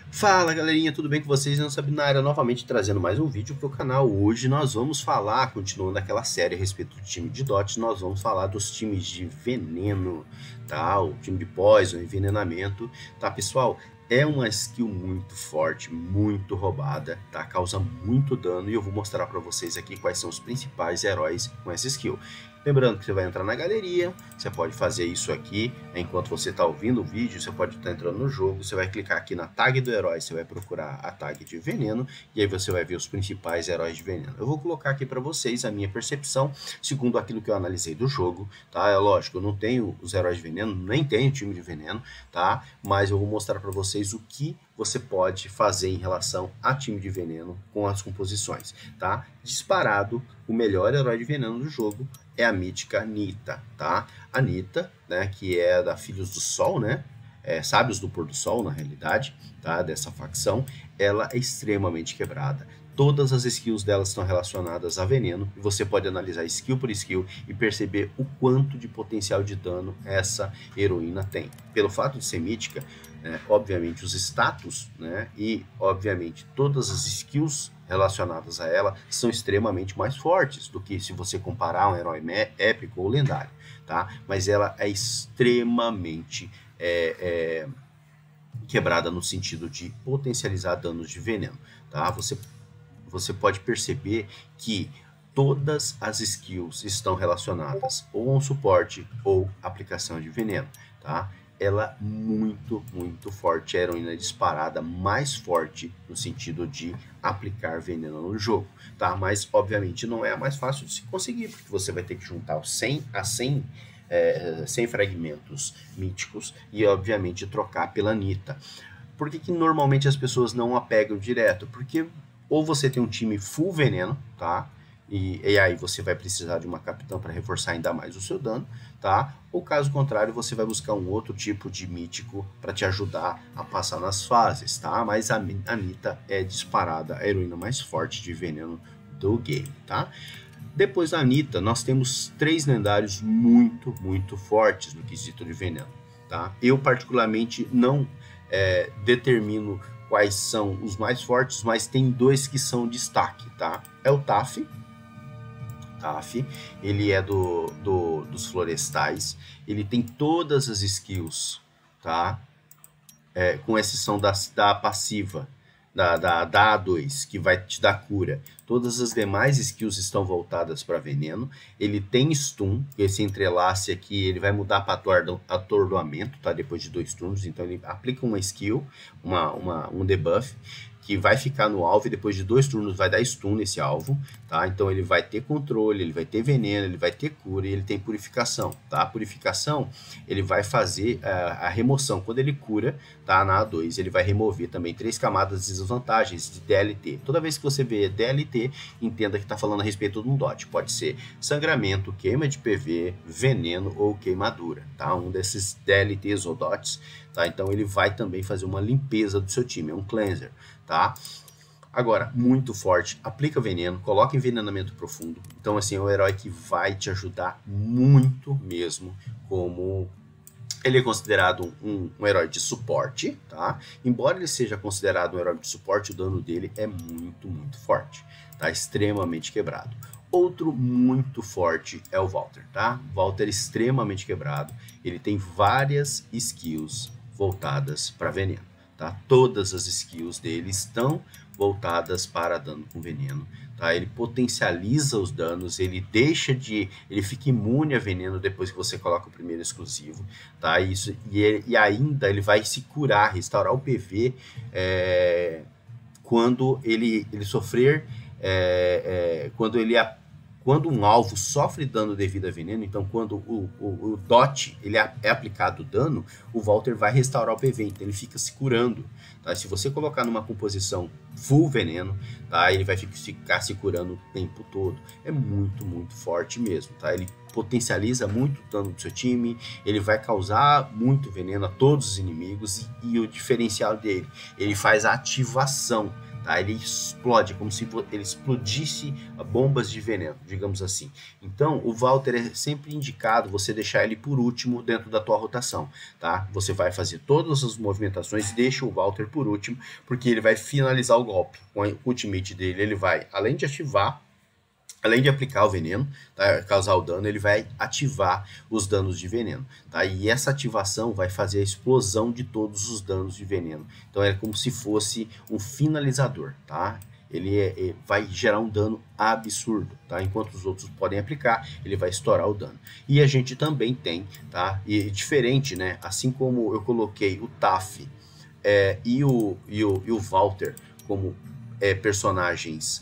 Fala galerinha, tudo bem com vocês? Eu não sabia na área novamente trazendo mais um vídeo para o canal. Hoje nós vamos falar, continuando aquela série a respeito do time de DOT, nós vamos falar dos times de veneno, tá? O time de poison, envenenamento, tá pessoal? É uma skill muito forte, muito roubada, tá? Causa muito dano e eu vou mostrar para vocês aqui quais são os principais heróis com essa skill. Lembrando que você vai entrar na galeria, você pode fazer isso aqui enquanto você está ouvindo o vídeo, você pode estar entrando no jogo, você vai clicar aqui na tag do herói, você vai procurar a tag de veneno e aí você vai ver os principais heróis de veneno. Eu vou colocar aqui para vocês a minha percepção, segundo aquilo que eu analisei do jogo, tá? É lógico, eu não tenho os heróis de veneno, nem tenho time de veneno, tá? Mas eu vou mostrar para vocês o que você pode fazer em relação a time de veneno com as composições, tá? Disparado, o melhor herói de veneno do jogo é a mítica Nita, tá? A Nita, né, que é da Filhos do Sol, né? Sábios do Pôr do Sol, na realidade, tá? Dessa facção, ela é extremamente quebrada. Todas as skills dela estão relacionadas a veneno e você pode analisar skill por skill e perceber o quanto de potencial de dano essa heroína tem. Pelo fato de ser mítica, obviamente os status, né, e obviamente todas as skills relacionadas a ela são extremamente mais fortes do que se você comparar um herói épico ou lendário, tá? Mas ela é extremamente quebrada no sentido de potencializar danos de veneno, tá? Você pode perceber que todas as skills estão relacionadas ou a um suporte ou aplicação de veneno, tá? Ela é muito forte, a heroína disparada mais forte no sentido de aplicar veneno no jogo, tá? Mas obviamente não é a mais fácil de se conseguir, porque você vai ter que juntar os 100 a 100 fragmentos míticos e obviamente trocar pela Nita. Por que normalmente as pessoas não a pegam direto? Porque ou você tem um time full veneno, tá? E aí você vai precisar de uma capitã para reforçar ainda mais o seu dano, tá? Ou caso contrário, você vai buscar um outro tipo de mítico para te ajudar a passar nas fases, tá? Mas a Nita é disparada a heroína mais forte de veneno do game, tá? Depois da Nita, nós temos 3 lendários muito fortes no quesito de veneno, tá? Eu particularmente não determino quais são os mais fortes, mas tem 2 que são destaque, tá? É o Taf, ele é dos florestais, ele tem todas as skills, tá? Com exceção da passiva, da A2, que vai te dar cura. Todas as demais skills estão voltadas para veneno. Ele tem stun, esse entrelace aqui, ele vai mudar para atordoamento, tá? Depois de 2 turnos, então ele aplica uma skill, um debuff, que vai ficar no alvo e depois de 2 turnos vai dar stun nesse alvo, tá? Então ele vai ter controle, ele vai ter veneno, ele vai ter cura e ele tem purificação, tá? A purificação, ele vai fazer a remoção. Quando ele cura, tá? Na A2, ele vai remover também 3 camadas de desvantagens de DLT. Toda vez que você vê DLT, entenda que está falando a respeito de um dot. Pode ser sangramento, queima de PV, veneno ou queimadura, tá? Um desses DLTs ou dots, tá? Então ele vai também fazer uma limpeza do seu time, é um cleanser, tá? Agora, muito forte, aplica veneno, coloca envenenamento profundo. Então, assim, é um herói que vai te ajudar muito mesmo, como ele é considerado um herói de suporte, tá? Embora ele seja considerado um herói de suporte, o dano dele é muito forte, tá? Extremamente quebrado. Outro muito forte é o Walter, tá? Walter é extremamente quebrado, ele tem várias skills voltadas para veneno, tá? Todas as skills dele estão voltadas para dano com veneno, tá? Ele potencializa os danos, ele fica imune a veneno depois que você coloca o primeiro exclusivo, tá? E ainda ele vai se curar, restaurar o PV quando ele sofrer, quando um alvo sofre dano devido a veneno. Então quando o dot ele é aplicado dano, o Walter vai restaurar o PV, então ele fica se curando, tá? Se você colocar numa composição full veneno, tá? Ele vai ficar se curando o tempo todo. É muito forte mesmo, tá? Ele potencializa muito o dano do seu time, ele vai causar muito veneno a todos os inimigos e o diferencial dele, ele faz a ativação, tá? Ele explode, como se ele explodisse bombas de veneno, digamos assim. Então, o Walter é sempre indicado você deixar ele por último dentro da tua rotação, tá? Você vai fazer todas as movimentações e deixa o Walter por último, porque ele vai finalizar o golpe. Com o ultimate dele, ele vai, além de ativar, além de aplicar o veneno, tá, causar o dano, ele vai ativar os danos de veneno, tá? E essa ativação vai fazer a explosão de todos os danos de veneno. Então é como se fosse um finalizador, tá? Ele vai gerar um dano absurdo, tá? Enquanto os outros podem aplicar, ele vai estourar o dano. E a gente também tem, tá? E diferente, né? Assim como eu coloquei o Taf e o Walter como personagens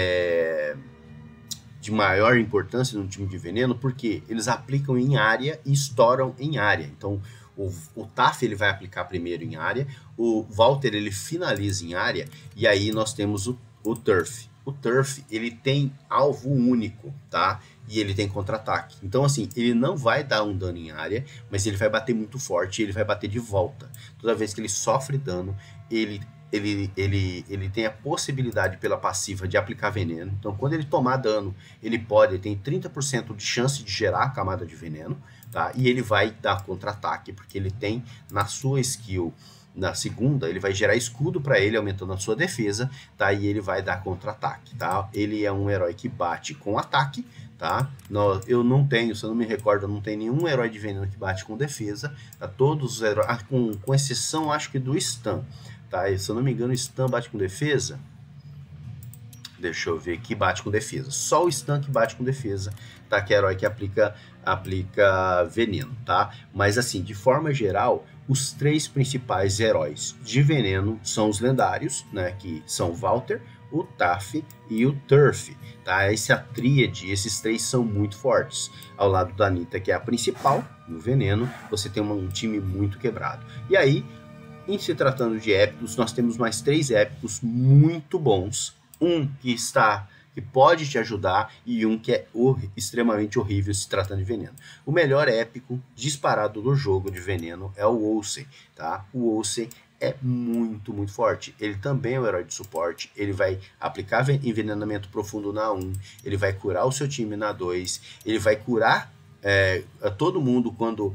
de maior importância no time de veneno, porque eles aplicam em área e estouram em área. Então, o Taf ele vai aplicar primeiro em área, o Walter ele finaliza em área, e aí nós temos o Turf. O Turf ele tem alvo único, tá? E ele tem contra-ataque. Então, assim, ele não vai dar um dano em área, mas ele vai bater muito forte e ele vai bater de volta. Toda vez que ele sofre dano, ele tem a possibilidade pela passiva de aplicar veneno. Então, quando ele tomar dano, ele tem 30% de chance de gerar a camada de veneno, tá? E ele vai dar contra-ataque, porque ele tem na sua skill, na segunda, ele vai gerar escudo para ele, aumentando a sua defesa, tá? E ele vai dar contra-ataque, tá? Ele é um herói que bate com ataque, tá? Eu não tenho, se eu não me recordo, não tem nenhum herói de veneno que bate com defesa, tá? Todos os heróis, com exceção, acho que do stun. Tá, se eu não me engano, o stun bate com defesa. Deixa eu ver aqui, bate com defesa. Só o stun que bate com defesa, tá? Que é herói que aplica veneno, tá? Mas assim, de forma geral, os três principais heróis de veneno são os lendários, né? Que são o Walter, o Taf e o Turf, tá? Essa tríade, esses três são muito fortes. Ao lado da Nita, que é a principal no veneno, você tem um time muito quebrado. E aí, em se tratando de épicos, nós temos mais 3 épicos muito bons. Um que pode te ajudar e um que é extremamente horrível se tratando de veneno. O melhor épico disparado do jogo de veneno é o Olsen, tá? O Olsen é muito, muito forte. Ele também é um herói de suporte. Ele vai aplicar envenenamento profundo na 1, ele vai curar o seu time na 2, ele vai curar a todo mundo quando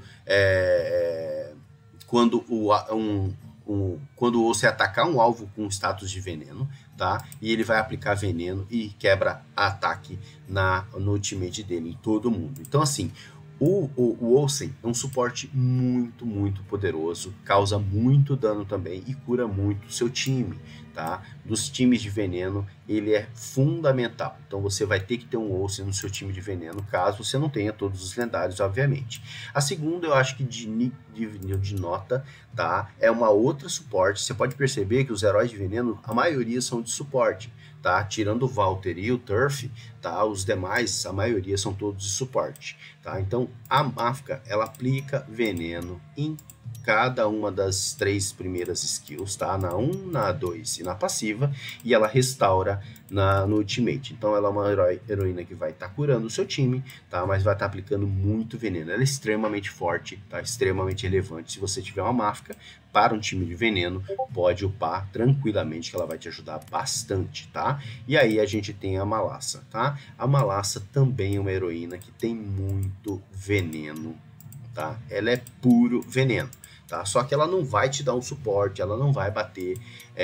você atacar um alvo com status de veneno, tá? E ele vai aplicar veneno e quebra ataque no ultimate dele, em todo mundo. Então, assim, o Olsen é um suporte muito, muito poderoso, causa muito dano também e cura muito o seu time, tá? Dos times de veneno, ele é fundamental. Então você vai ter que ter um Olsen no seu time de veneno, caso você não tenha todos os lendários, obviamente. A segunda, eu acho que de nota, tá? É uma outra suporte. Você pode perceber que os heróis de veneno, a maioria são de suporte, tá? Tirando o Walter e o Turf, tá? Os demais, a maioria são todos de suporte, tá? Então, a Mafka, ela aplica veneno em cada uma das 3 primeiras skills, tá? Na 1, na 2 e na passiva, e ela restaura no ultimate. Então ela é uma heroína que vai estar curando o seu time, tá? Mas vai estar aplicando muito veneno. Ela é extremamente forte, tá? Extremamente relevante. Se você tiver uma Mafka para um time de veneno, pode upar tranquilamente, que ela vai te ajudar bastante, tá? E aí a gente tem a Malassa, tá? A Malassa também é uma heroína que tem muito veneno, tá? Ela é puro veneno, tá? Só que ela não vai te dar um suporte, ela não vai bater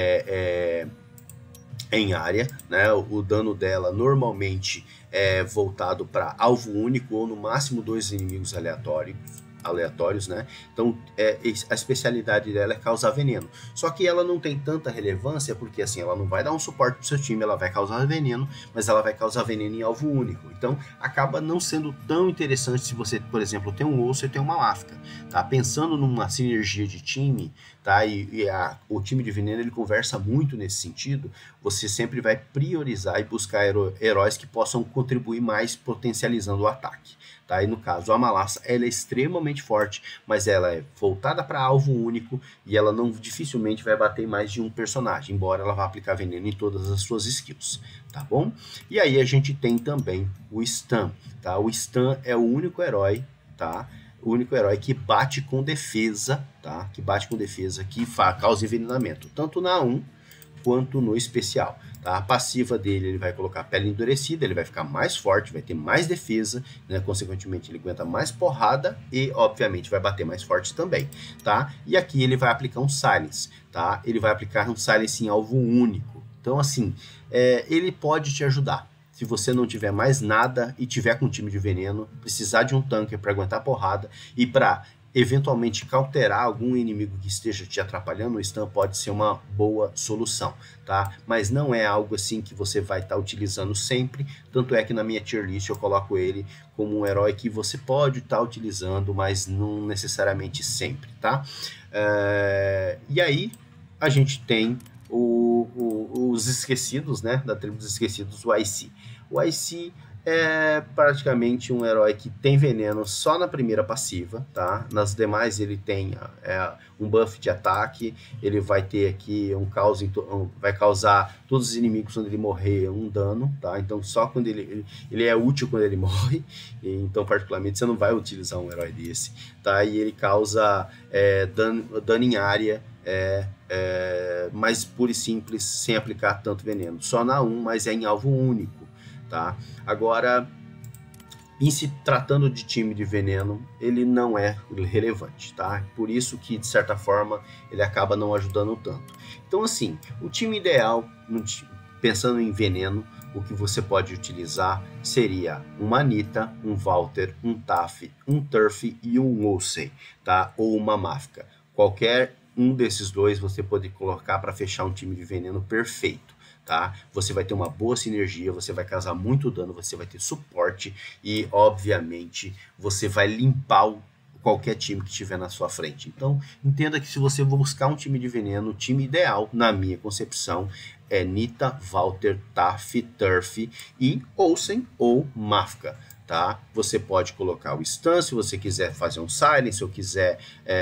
em área, né? O dano dela normalmente é voltado para alvo único ou no máximo 2 inimigos aleatórios, né? Então a especialidade dela é causar veneno. Só que ela não tem tanta relevância porque assim, ela não vai dar um suporte pro seu time, ela vai causar veneno, mas ela vai causar veneno em alvo único. Então acaba não sendo tão interessante se você, por exemplo, tem um osso e tem uma Mafka, tá? Pensando numa sinergia de time, tá? O time de veneno ele conversa muito nesse sentido. Você sempre vai priorizar e buscar heróis que possam contribuir mais, potencializando o ataque. Tá? E no caso, a Malassa, ela é extremamente forte, mas ela é voltada para alvo único e ela não dificilmente vai bater em mais de um personagem, embora ela vá aplicar veneno em todas as suas skills, tá bom? E aí a gente tem também o Stun, tá? O Stun é o único herói, tá? O único herói que bate com defesa, tá? Que bate com defesa, que causa envenenamento, tanto na 1 quanto no especial. Tá? A passiva dele, ele vai colocar pele endurecida, ele vai ficar mais forte, vai ter mais defesa, né? Consequentemente ele aguenta mais porrada e obviamente vai bater mais forte também, tá? E aqui ele vai aplicar um silence, tá? Ele vai aplicar um silence em alvo único. Então assim, ele pode te ajudar. Se você não tiver mais nada e tiver com um time de veneno, precisar de um tanque para aguentar porrada e para eventualmente cauterar algum inimigo que esteja te atrapalhando, o stun pode ser uma boa solução, tá? Mas não é algo assim que você vai estar utilizando sempre, tanto é que na minha tier list eu coloco ele como um herói que você pode estar utilizando, mas não necessariamente sempre, tá? E aí a gente tem os esquecidos, né? Da tribo dos esquecidos, o IC. O IC é praticamente um herói que tem veneno só na primeira passiva, tá? Nas demais ele tem um buff de ataque, ele vai ter aqui vai causar todos os inimigos quando ele morrer um dano, tá? Então só quando ele é útil quando ele morre, então particularmente você não vai utilizar um herói desse, tá? E ele causa dano em área, mais puro e simples, sem aplicar tanto veneno, só na 1, mas é em alvo único. Tá? Agora, em se tratando de time de veneno, ele não é relevante, tá? Por isso que, de certa forma, ele acaba não ajudando tanto. Então, assim, o time ideal, pensando em veneno, o que você pode utilizar seria uma Nita, um Walter, um Taf, um Turf e um Olsen, tá? Ou uma Mafka. Qualquer um desses dois você pode colocar para fechar um time de veneno perfeito. Tá? Você vai ter uma boa sinergia, você vai causar muito dano, você vai ter suporte e, obviamente, você vai limpar qualquer time que estiver na sua frente. Então, entenda que se você buscar um time de veneno, o time ideal, na minha concepção, é Nita, Walter, Taf, Turf e Olsen ou Mafka. Tá? Você pode colocar o stun se você quiser fazer um silence ou quiser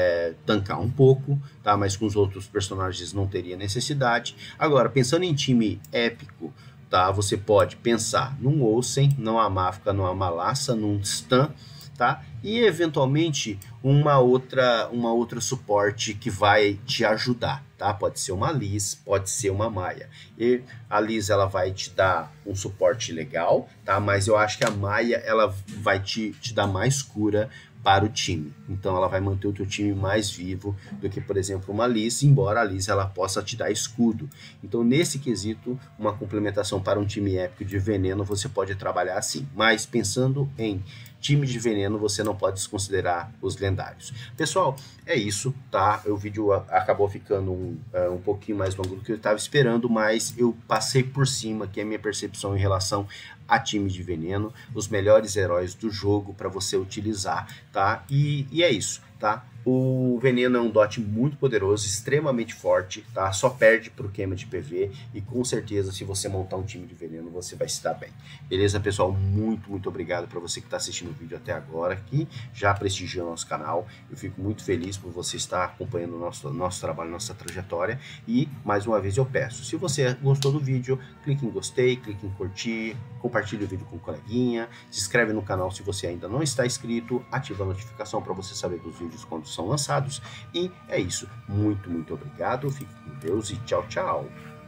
tancar um pouco, tá? Mas com os outros personagens não teria necessidade. Agora, pensando em time épico, tá? Você pode pensar num Olsen, numa Mafka, numa Malassa, num stun, tá? E eventualmente uma outra suporte que vai te ajudar, tá? Pode ser uma Liz, pode ser uma Maia. E a Liz ela vai te dar um suporte legal, tá? Mas eu acho que a Maia ela vai te dar mais cura para o time. Então ela vai manter o teu time mais vivo do que, por exemplo, uma Liz, embora a Liz ela possa te dar escudo. Então nesse quesito, uma complementação para um time épico de veneno você pode trabalhar assim. Mas pensando em time de veneno, você não pode desconsiderar os lendários. Pessoal, é isso, tá? O vídeo acabou ficando um pouquinho mais longo do que eu estava esperando, mas eu passei por cima aqui a minha percepção em relação a time de veneno, os melhores heróis do jogo para você utilizar, tá? E é isso, tá? O veneno é um dot muito poderoso, extremamente forte, tá? Só perde pro queima de PV e com certeza se você montar um time de veneno você vai se dar bem. Beleza, pessoal? Muito obrigado para você que está assistindo o vídeo até agora, que já prestigiou o nosso canal. Eu fico muito feliz por você estar acompanhando o nosso trabalho, nossa trajetória. E mais uma vez eu peço, se você gostou do vídeo, clique em gostei, clique em curtir, compartilhe o vídeo com um coleguinha, se inscreve no canal se você ainda não está inscrito, ativa a notificação para você saber dos vídeos quando são lançados. E é isso. Muito obrigado. Fique com Deus e tchau.